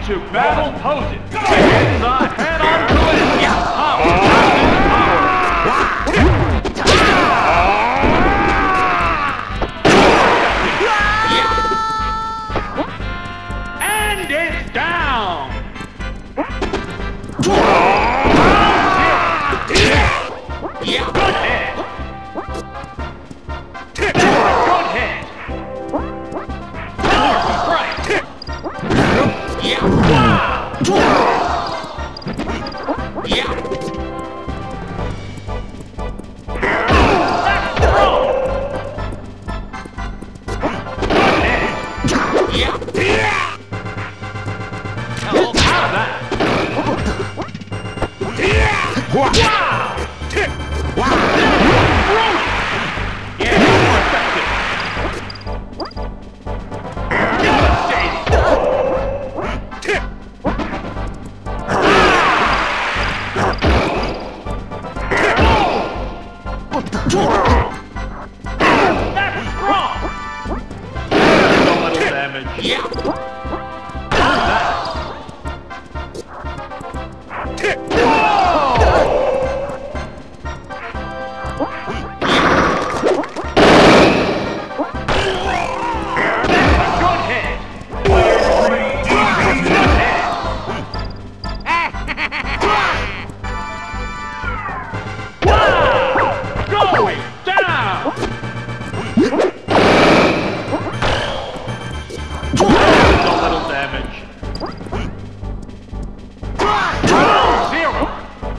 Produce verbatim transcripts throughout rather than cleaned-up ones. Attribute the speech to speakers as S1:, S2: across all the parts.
S1: into battle poses. Begins a head-on collision. Power and it's down. Yeah. Good hit. Good hit. Powerful strike. Yeah. Wow. Yeah. That's strong. Good hit. Yeah. Yeah. Hello. How's that? Yeah. Wow. Wow. Yeah, more effective. Devastating. That's strong. A little damage. Yeah.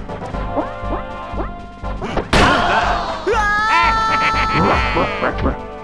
S1: Zero.